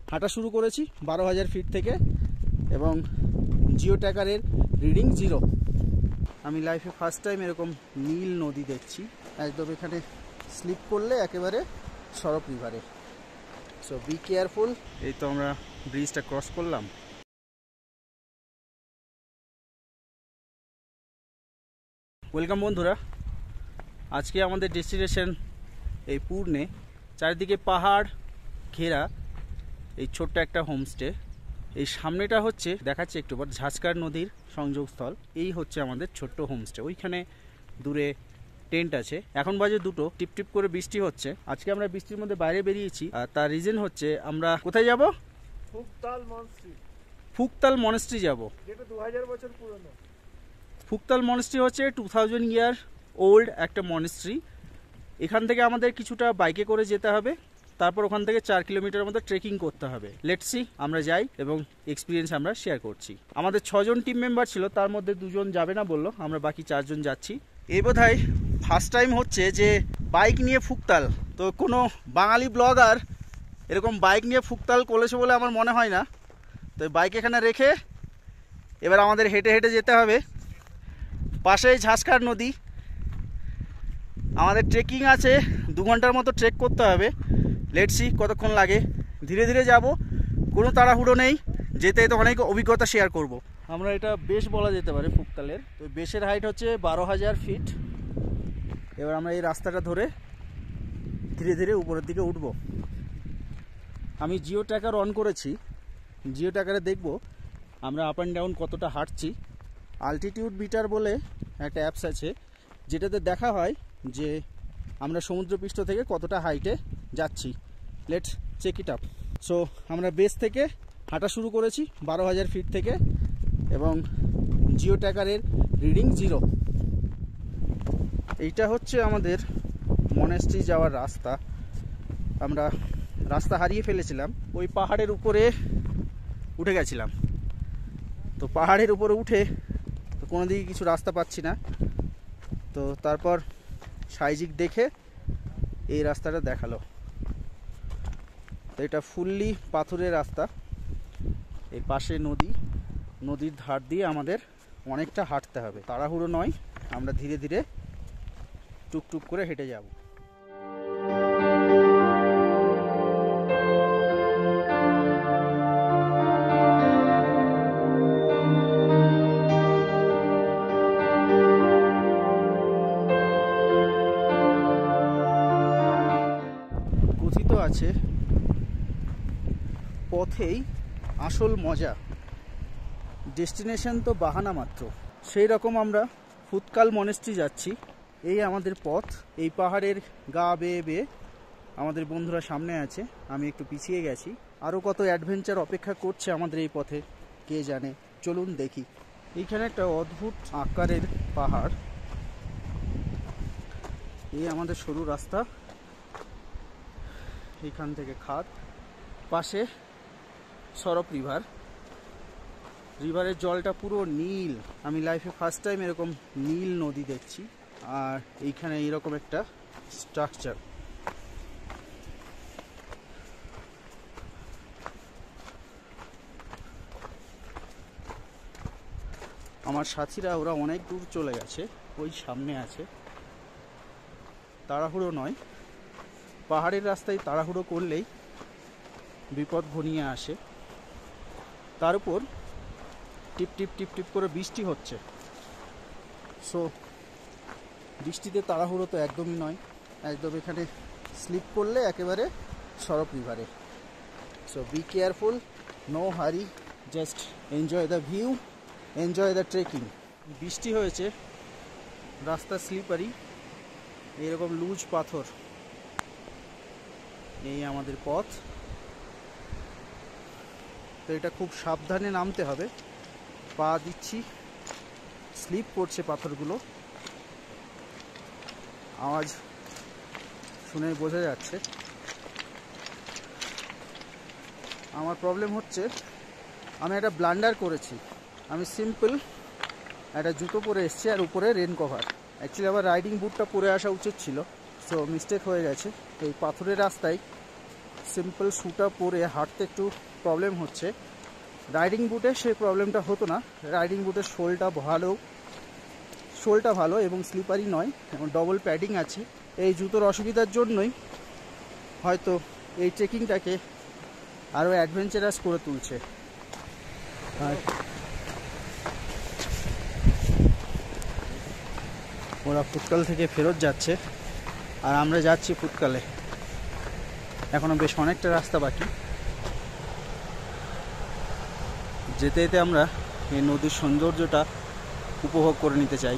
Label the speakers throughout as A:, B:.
A: হাঁটা শুরু করেছি 12,000 ফিট থেকে এবং জিও ট্র্যাকারের রিডিং 0। আমি লাইফে ফার্স্ট টাইম এরকম নীল নদী দেখছি, একদম এখানে স্লিপ করলে একেবারে সরব রিভারে। So be careful. এই তো আমরা ব্রিজটা ক্রস করলাম। ওয়েলকাম বন্ধুরা, আজকে আমাদের ডেস্টিনেশন এই পূর্ণে, চারিদিকে পাহাড় ঘেরা এই ছোট্ট একটা হোমস্টে। এই সামনেটা হচ্ছে দেখাচ্ছে একটু পর ঝাঁসকার নদীর সংযোগস্থল। এই হচ্ছে আমাদের ছোট্ট হোমস্টে। ওইখানে দূরে টেন্ট আছে। এখন বাজে 2টো, টিপ টিপ করে বৃষ্টি হচ্ছে। আজকে আমরা বৃষ্টির মধ্যে বাইরে বেরিয়েছি, আর তার রিজন হচ্ছে আমরা কোথায় যাব? ফুকতাল মনেস্ট্রি যাব, যেটা 2000 বছর পুরনো। ফুকতাল মনেস্ট্রি হচ্ছে 2000 ইয়ার ওল্ড একটা মনেস্ট্রি। এখান থেকে আমাদের কিছুটা বাইকে করে যেতে হবে, তারপর ওখান থেকে 4 কিলোমিটার মতো ট্রেকিং করতে হবে। লেটস সি, আমরা যাই এবং এক্সপিরিয়েন্স আমরা শেয়ার করছি। আমাদের 6 জন টিম মেম্বার ছিল, তার মধ্যে 2 জন যাবে না বললো, আমরা বাকি 4 জন যাচ্ছি। এই বোধহয় ফার্স্ট টাইম হচ্ছে যে বাইক নিয়ে ফুকতাল। তো কোনো বাঙালি ব্লগার এরকম বাইক নিয়ে ফুকতাল করেছে বলে আমার মনে হয় না। তো বাইক এখানে রেখে এবার আমাদের হেঁটে হেঁটে যেতে হবে। পাশেই ঝাঁসকার নদী। আমাদের ট্রেকিং আছে, 2 ঘন্টার মতো ট্রেক করতে হবে। লেটস সি কতক্ষণ লাগে। ধীরে ধীরে যাব, কোনো তাড়াহুড়ো নেই। যেতে যেতে অনেক অভিজ্ঞতা শেয়ার করব। আমরা এটা বেশ বলা যেতে পারে ফুকতালের। তো বেশের হাইট হচ্ছে 12,000 ফিট। এবার আমরা এই রাস্তাটা ধরে ধীরে ধীরে উপরের দিকে উঠব। আমি জিও ট্র্যাকার অন করেছি। জিও ট্র্যাকারে দেখব আমরা আপ অ্যান্ড ডাউন কতটা হাঁটছি। আলটিটিউড বিটার বলে একটা অ্যাপস আছে, যেটাতে দেখা হয় যে আমরা সমুদ্রপৃষ্ঠ থেকে কতটা হাইটে যাচ্ছি। Let's check it up. So আমরা বেস থেকে হাঁটা শুরু করেছি 12,000 ফিট থেকে এবং জিও ট্র্যাকারের রিডিং 0। এইটা হচ্ছে আমাদের মনেস্ট্রি যাওয়ার রাস্তা। আমরা রাস্তা হারিয়ে ফেলেছিলাম, ওই পাহাড়ের উপরে উঠে গেছিলাম। তো পাহাড়ের উপরে উঠে তো কোনো দিকে কিছু রাস্তা পাচ্ছি না। তো তারপর সাইজিক দেখে এই রাস্তাটা দেখালো। তো এটা ফুললি পাথরের রাস্তা। এর পাশে নদী, নদীর ধার দিয়ে আমাদের অনেকটা হাঁটতে হবে। তাড়াহুড়ো নয়, আমরা ধীরে ধীরে টুকটুক করে হেঁটে যাব। কথিত আছে পথেই আসল মজা, ডেস্টিনেশন তো বাহানা মাত্র। সেই রকম আমরা ফুকতাল মনেস্ট্রি যাচ্ছি। এই আমাদের পথ। এই পাহাড়ের গা বেয়ে বেয়ে আমাদের বন্ধুরা সামনে আছে, আমি একটু পিছিয়ে গেছি। আরও কত অ্যাডভেঞ্চার অপেক্ষা করছে আমাদের এই পথে কে জানে। চলুন দেখি। এইখানে একটা অদ্ভুত আকারের পাহাড়। এই আমাদের সরু রাস্তা, এইখান থেকে খাদ, পাশে সরব রিভার। রিভারের জলটা পুরো নীল। আমি লাইফে ফার্স্ট টাইম এরকম নীল নদী দেখছি। আর এইখানে এইরকম একটা স্ট্রাকচার। আমার সাথীরা ওরা অনেক দূর চলে গেছে, ওই সামনে আছে। তাড়াহুড়ো নয়, পাহাড়ের রাস্তায় তাড়াহুড়ো করলেই বিপদ ঘনিয়ে আসে। তার উপর টিপ টিপ টিপ টিপ করে বৃষ্টি হচ্ছে। সো বৃষ্টিতে তাড়াহুড়ো তো একদমই নয়, একদম এখানে স্লিপ করলে একেবারে সরব রিভারে। So be careful, no hurry, just enjoy the view, enjoy the trekking. বৃষ্টি হয়েছে, রাস্তা স্লিপারি, এইরকম লুজ পাথর। এই আমাদের পথ। তো এটা খুব সাবধানে নামতে হবে। পা দিচ্ছি, স্লিপ করছে পাথরগুলো, আওয়াজ শুনে বোঝা যাচ্ছে। আমার প্রবলেম হচ্ছে আমি একটা ব্লান্ডার করেছি। আমি সিম্পল একটা জুতো পরে এসেছি আর উপরে রেন কভার। অ্যাকচুয়ালি আমার রাইডিং বুটটা পরে আসা উচিত ছিল, সো মিস্টেক হয়ে গেছে। তো এই পাথরের রাস্তায় সিম্পল শুটা পরে হাঁটতে একটু প্রবলেম হচ্ছে। রাইডিং বুটে সেই প্রবলেমটা হতো না। রাইডিং বুটের সোলটা ভালো এবং স্লিপারি নয় এবং ডবল প্যাডিং আছে। এই জুতোর অসুবিধার জন্যই হয়তো এই ট্রেকিংটাকে আরও অ্যাডভেঞ্চারাস করে তুলছে। আর ওরা ফুটকাল থেকে ফেরত যাচ্ছে আর আমরা যাচ্ছি ফুটকালে। এখনও বেশ অনেকটা রাস্তা বাকি। যেতে যেতে আমরা এই নদীর সৌন্দর্যটা উপভোগ করে নিতে চাই।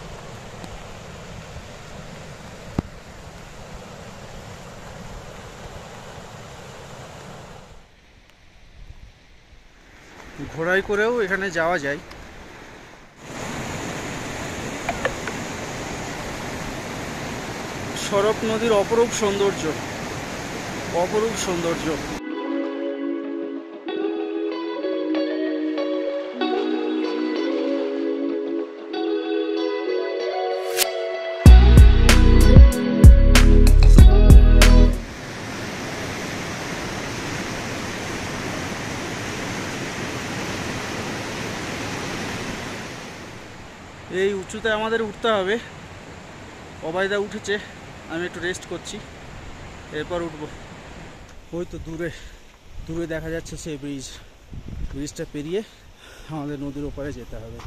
A: ঘোড়ায় করেও এখানে যাওয়া যায়। সরব নদীর অপরূপ সৌন্দর্য, অপরূপ সৌন্দর্য। এই উঁচুতে আমাদের উঠতে হবে। অবায়দা উঠেছে, আমি একটু রেস্ট করছি, এরপর উঠবো। ওই তো দূরে দূরে দেখা যাচ্ছে সেই ব্রিজটা পেরিয়ে আমাদের নদীর ওপারে যেতে হবে।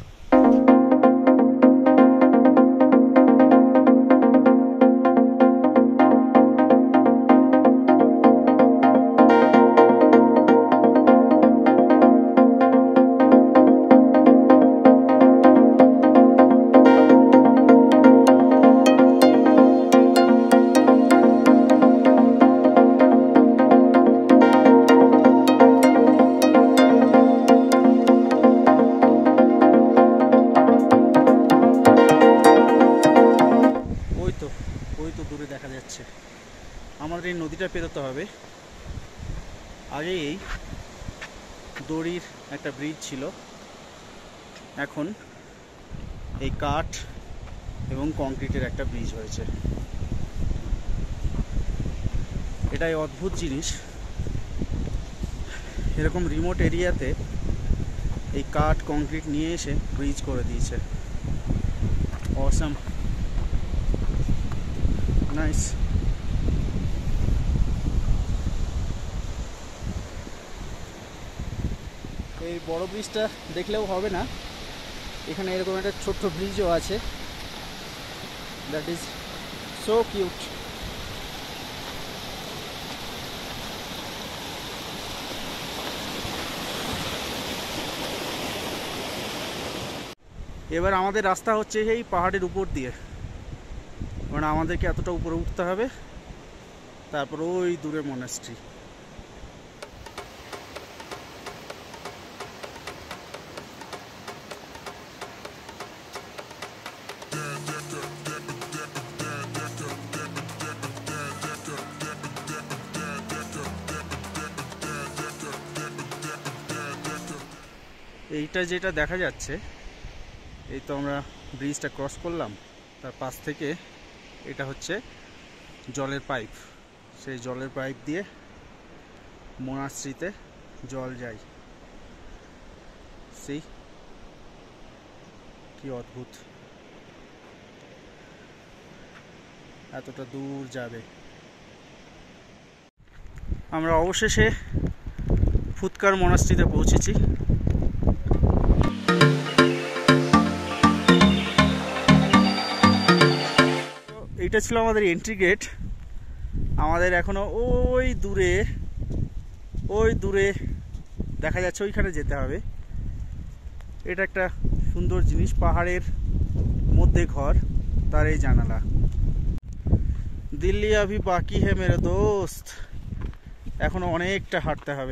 A: দূরে দেখা যাচ্ছে আমাদের এই নদীটা পেরোতে হবে। আগে এই দড়ির একটা ব্রিজ ছিল, এখন এই কাঠ এবং কংক্রিটের একটা ব্রিজ হয়েছে। এটাই অদ্ভুত জিনিস, এরকম রিমোট এরিয়াতে এই কাঠ কংক্রিট নিয়ে এসে ব্রিজ করে দিয়েছে। Awesome, nice. এই বড় ব্রিজটা দেখলেও হবে না, এখানে এরকম একটা ছোট্ট ব্রিজও আছে। That is so cute. এবার আমাদের রাস্তা হচ্ছে এই পাহাড়ের উপর দিয়ে, মানে আমাদেরকে এতটা উপরে উঠতে হবে, তারপর ওই দূরে মনাস্ট্রি। এইটা যেটা দেখা যাচ্ছে, এই তো আমরা ব্রিজটা ক্রস করলাম, তার পাশ থেকে এটা হচ্ছে জলের পাইপ। সেই জলের পাইপ দিয়ে মনাস্ট্রিতে জল যায়। সেই কি অদ্ভুত, এতটা দূর যাবে। আমরা অবশেষে ফুৎকার মনাস্ট্রিতে পৌঁছেছি। এইটা ছিল আমাদের এন্ট্রি গেট। আমাদের এখনো ওই দূরে দেখা যাচ্ছে, ওইখানে যেতে হবে। এটা একটা সুন্দর জিনিস, পাহাড়ের মধ্যে ঘর, তার এই জানালা। দিল্লি আভি বাকি হে মেরে দোস্ত, এখনো অনেকটা হাঁটতে হবে।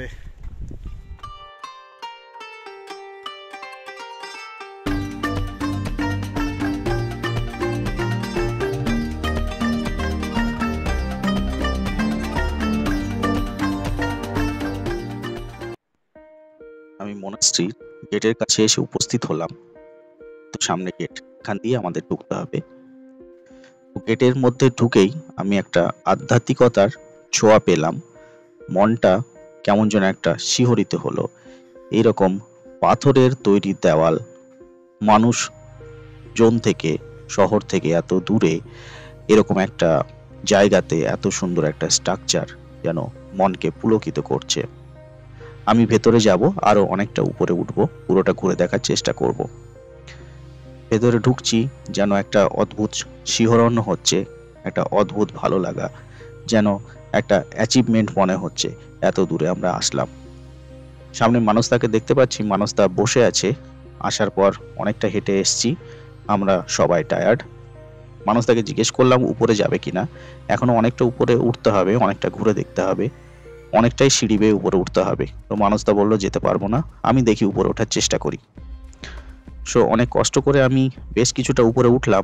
B: আমি মনাস্ট্রির গেটের কাছে এসে উপস্থিত হলাম। তো সামনে গেট, এখান দিয়ে আমাদের ঢুকতে হবে। গেটের মধ্যে ঢুকেই আমি একটা আধ্যাত্মিকতার ছোঁয়া পেলাম। মনটা কেমন যেন একটা শিহরিত হলো। এইরকম পাথরের তৈরি দেওয়াল, মানুষ জন থেকে, শহর থেকে এত দূরে এরকম একটা জায়গাতে এত সুন্দর একটা স্ট্রাকচার যেন মনকে পুলকিত করছে। আমি ভেতরে যাব, আরো অনেকটা উপরে উঠবো, পুরোটা ঘুরে দেখার চেষ্টা করব। ভেতরে ঢুকছি, যেন একটা অদ্ভুত শিহরণ হচ্ছে, একটা অদ্ভুত ভালো লাগা, যেন একটা অ্যাচিভমেন্ট মনে হচ্ছে। এত দূরে আমরা আসলাম, সামনে মানসদাকে দেখতে পাচ্ছি, মানসদা বসে আছে। আসার পর অনেকটা হেঁটে এসছি, আমরা সবাই টায়ার্ড। মানসদাকে জিজ্ঞেস করলাম উপরে যাবে কিনা। এখনো অনেকটা উপরে উঠতে হবে, অনেকটা ঘুরে দেখতে হবে, অনেকটাই সিঁড়ি বেয়ে উপরে উঠতে হবে। তো মানসদা বললো যেতে পারবো না, আমি দেখি উপরে ওঠার চেষ্টা করি। সো অনেক কষ্ট করে আমি বেশ কিছুটা উপরে উঠলাম।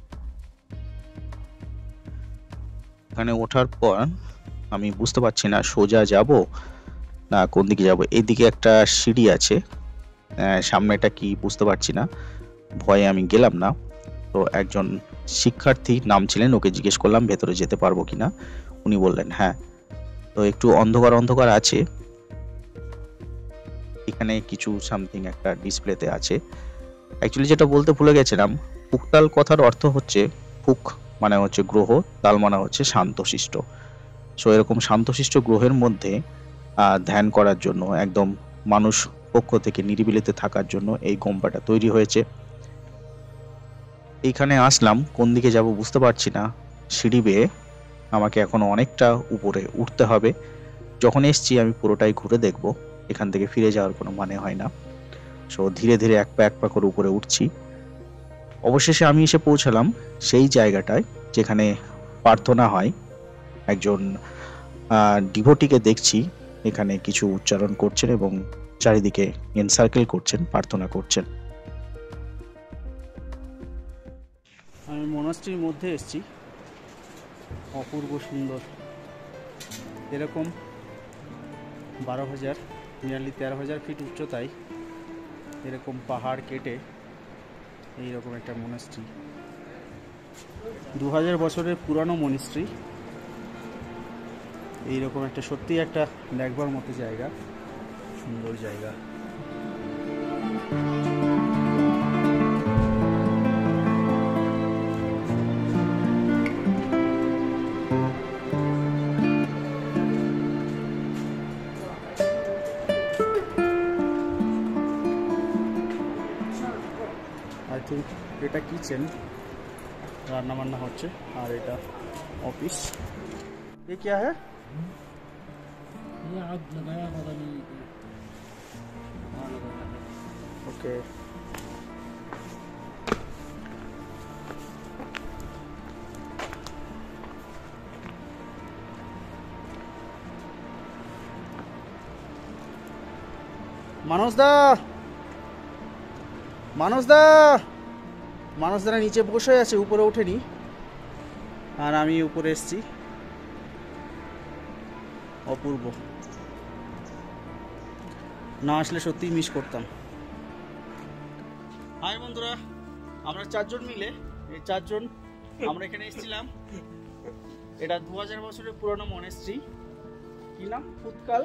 B: এখানে ওঠার পর আমি বুঝতে পারছি না সোজা যাব না কোন দিকে যাব। এইদিকে একটা সিঁড়ি আছে, সামনেটা কি বুঝতে পারছি না, ভয়ে আমি গেলাম না। তো একজন শিক্ষার্থী নামছিলেন, ওকে জিজ্ঞেস করলাম ভেতরে যেতে পারবো কিনা। উনি বললেন হ্যাঁ। তো একটু অন্ধকার অন্ধকার আছে, এখানে কিছু সামথিং একটা ডিসপ্লেতে আছে। অ্যাকচুয়ালি যেটা বলতে ভুলে গেছিলাম, ফুকতাল কথার অর্থ হচ্ছে, ফুক মানে হচ্ছে গ্রহ, তাল মানে হচ্ছে শান্তশিষ্ট। সো এরকম শান্তশিষ্ট গ্রহের মধ্যে ধ্যান করার জন্য, একদম মানুষ পক্ষ থেকে নিরিবিলিতে থাকার জন্য এই গোম্পাটা তৈরি হয়েছে। এইখানে আসলাম, কোন দিকে যাব বুঝতে পারছি না। সিঁড়ি বেয়ে আমাকে এখনো অনেকটা উপরে উঠতে হবে। যখন এসছি আমি পুরোটাই ঘুরে দেখব, এখান থেকে ফিরে যাওয়ার কোনো মানে হয় না। সো ধীরে ধীরে এক পা করে উপরে উঠছি। অবশেষে আমি এসে পৌঁছালাম সেই জায়গাটায় যেখানে প্রার্থনা হয়। একজন ডিভোটিকে দেখছি এখানে কিছু উচ্চারণ করছেন এবং চারিদিকে এনসার্কেল করছেন, প্রার্থনা করছেন।
A: আমি মনাস্ট্রির মধ্যে এসেছি, অপূর্ব সুন্দর। এরকম 12,000 নিয়ারলি 13,000 ফিট উচ্চতায় এরকম পাহাড় কেটে এইরকম একটা মনাস্ট্রি, 2000 বছরের পুরানো মনাস্ট্রি। এইরকম একটা সত্যি একটা দেখবার মতো জায়গা, সুন্দর জায়গা। আই থিঙ্ক এটা কিচেন, রান্না বান্না হচ্ছে, আর এটা অফিস। ये क्या है?
C: ये आग लगाया पता नहीं
A: ओके। মানসদা, মানসদা, মানসদারা নিচে বসে আছে, উপরে ওঠেনি, আর আমি উপরে এসেছি। অপূর্ব, না আসলে সত্যিই মিস করতাম। হাই বন্ধুরা, আমরা 4 জন মিলে, এই 4 জন আমরা এখানে এসেছিলাম। এটা 2000 বছরের পুরনো মনেস্ট্রি। কি নাম? ফুতকাল।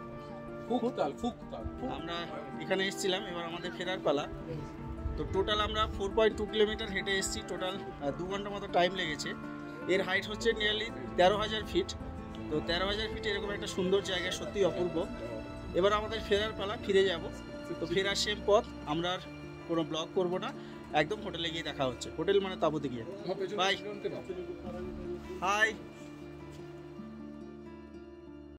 A: আমরা এখানে এসেছিলাম, এবার আমাদের ফেরার পালা। তো টোটাল আমরা 4.2 কিলোমিটার হেঁটে এসেছি, টোটাল 2 ঘন্টার মতো টাইম লেগেছে। এর হাইট হচ্ছে নিয়ারলি 13,000 ফিট। তো 13,000 ফিট এরকম একটা সুন্দর জায়গা, সত্যি অপূর্ব। এবার আমাদের ফেরার পালা, ফিরে যাব। তো ফেরার সেম পথ, আমরা আর কোনো ব্লগ করব না, একদম হোটেলে গিয়ে দেখা হচ্ছে। হোটেল মানে তাঁবুতে গিয়ে। Bye, high.